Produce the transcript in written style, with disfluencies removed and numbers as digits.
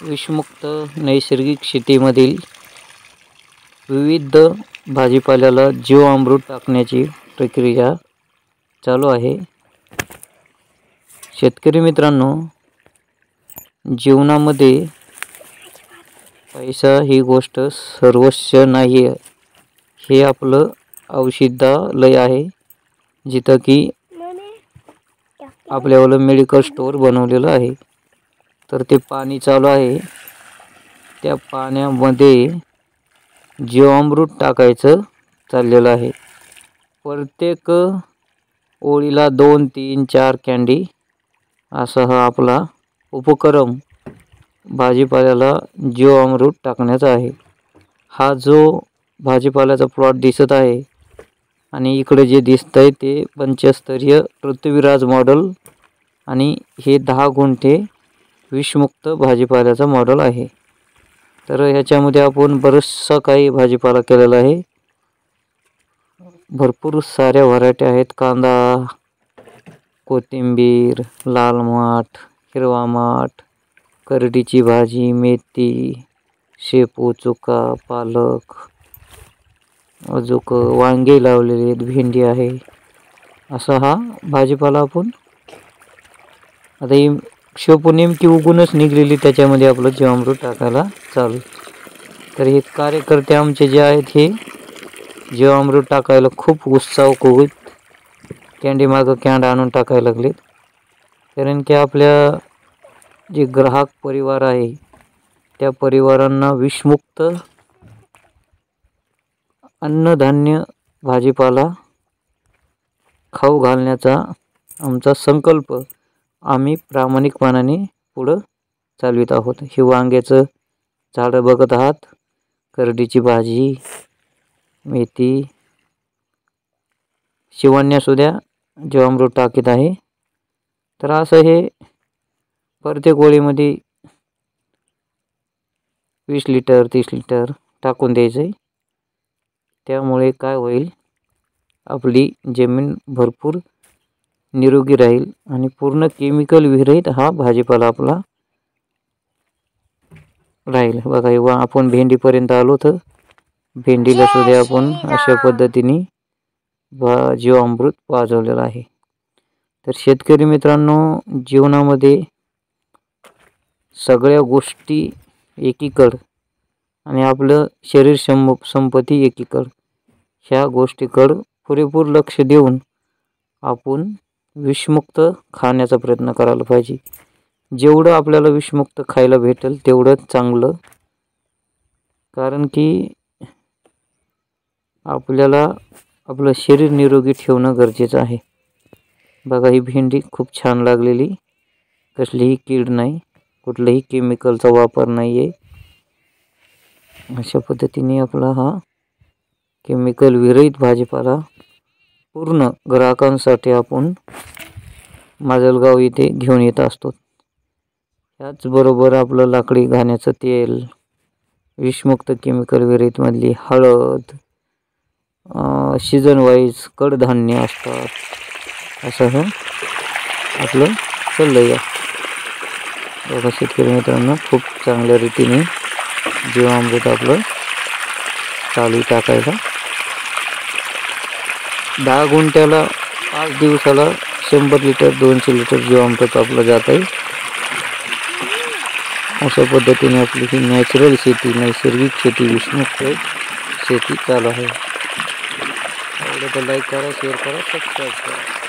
विषमुक्त नैसर्गिक शेतीमधील विविध भाजीपाल्याला जीवामृत टाकण्याची प्रक्रिया चालू आहे। शेतकरी मित्रांनो, जीवनामध्ये पैसा ही गोष्ट सर्वस्व नाही आहे। हे आपलं औषधालय आहे, जिथं की आपल्याला मेडिकल स्टोअर बनवलेलं आहे। तर ते पाणी चालू आहे, त्या पाण्यामध्ये जीवामृत टाकायचं चाललेलं आहे। प्रत्येक ओळीला 2, 3, 4 कॅन्डी असा हा आपला उपक्रम भाजीपाल्याला जीवामृत टाकण्याचा आहे। हा जो भाजीपाल्याचा प्लॉट दिसत आहे आणि इकडे जे दिसतंय ते पंचस्तरीय पृथ्वीराज मॉडेल आणि हे 10 गुंठे विषमुक्त भाजीपाल्याचा मॉडेल आहे। तर ह्याच्यामध्ये आपण बरचसा काही भाजीपाला केलेला आहे। भरपूर साऱ्या व्हरायटी आहेत। कांदा, कोथिंबीर, लाल माठ, हिरवा माठ, करडीची भाजी, मेथी, शेपू, चुका, पालक, अजून वांगे लावलेले आहेत, भेंडी आहे। असा हा भाजीपाला आपण आता ही शेपू नेमकी उगूनच निघलेली, त्याच्यामध्ये आपलं जीवामृत टाकायला चालू। तर हे कार्यकर्ते आमचे जे आहेत हे जीवामृत टाकायला खूप उत्साह कॅन्डी मागं कॅन्ड आणून टाकायला लागलेत। कारण की आपल्या जे ग्राहक परिवार आहे त्या परिवारांना विषमुक्त अन्नधान्य भाजीपाला खाऊ घालण्याचा आमचा संकल्प आम्ही प्रामाणिकपणाने पुढं चालवित आहोत। ही वांग्याचं झाडं बघत आहात, करडीची भाजी, मेथी, शिवण्यासुद्धा जीवामृत टाकीत आहे। तर असं हे प्रत्येक ओळीमध्ये 20 लिटर 30 लिटर टाकून द्यायचं आहे। त्यामुळे काय होईल, आपली जमीन भरपूर निरोगी राहील आणि पूर्ण केमिकल विरहित हा भाजीपाला आपला राहील। बघा हे आपण भेंडीपर्यंत आलो, तर भेंडीला सुद्धा आपण अशा पद्धतीने जीवामृत पाजवलेलं आहे। तर शेतकरी मित्रांनो, जीवनामध्ये सगळ्या गोष्टी एकीकडे आणि आपलं शरीर संपत्ती एकीकडे, ह्या गोष्टीकडे पुरेपूर लक्ष देऊन आपण विषमुक्त खाण्याचा प्रयत्न करायला पाहिजे। जेवढं आपल्याला विषमुक्त खायला भेटेल तेवढं चांगलं, कारण की आपल्याला आपलं शरीर निरोगी ठेवणं गरजेचं आहे। बघा ही भेंडी खूप छान लागलेली, कसलीही कीड नाही, कुठल्याही केमिकलचा वापर नाही आहे। अशा पद्धतीने आपला हा केमिकल विरहित भाजीपाला पूर्ण ग्राहकांसाठी आपण माजलगाव येथे घेऊन येत असतो। त्याचबरोबर आपलं लाकडी घाण्याचं तेल, विषमुक्त केमिकल विरहित मधली हळद, सीजन वाईज कडधान्य असतात। असं हे आपलं चाललंय। बघा शेतकरी मित्रांनो, खूप चांगल्या रीतीने जीवामृत आपलं चालू टाकायला। 10 गुंठ्याला 5 दिवसाला 100 लिटर 200 लिटर जीवामृत आपलं जात आहे। अशा पद्धतीने आपली ही नॅचरल शेती, नैसर्गिक शेती, विषमुक्त शेती चालू आहे। आवडलं तर लाईक करा, शेअर करा, सबस्क्राईब करा।